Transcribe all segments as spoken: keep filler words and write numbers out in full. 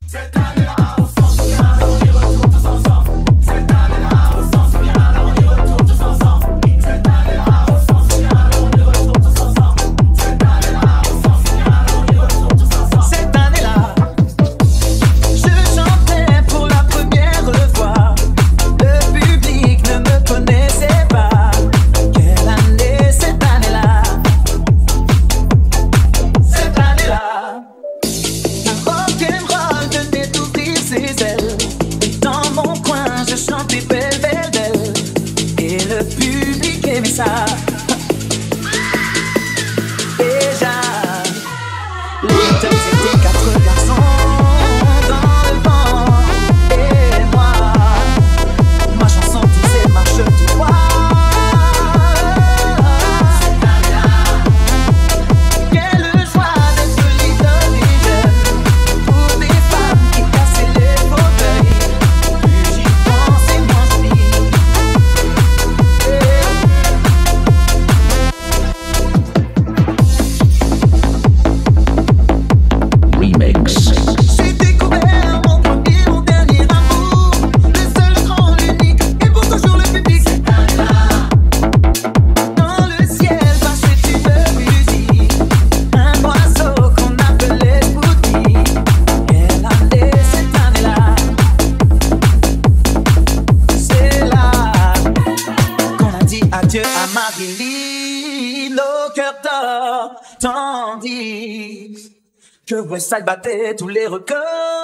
Tandis que Westside battait tous les records.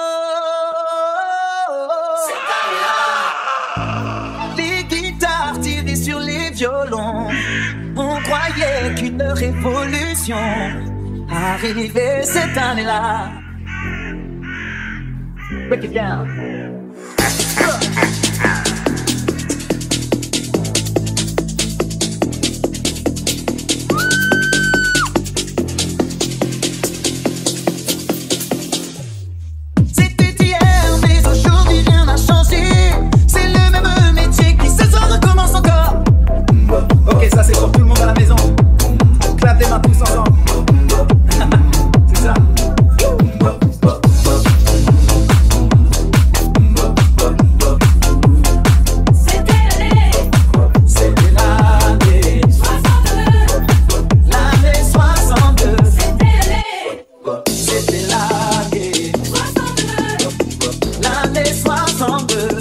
Les guitares tirées sur les violons. On croyait qu'une révolution arrivait cette année-là. Break it down. Ok, ça c'est pour tout le monde à la maison. Clap des mains tous ensemble. C'est ça. C'était l'année. C'était l'année soixante-deux. L'année soixante-deux. C'était l'année. C'était l'année soixante-deux. L'année soixante-deux.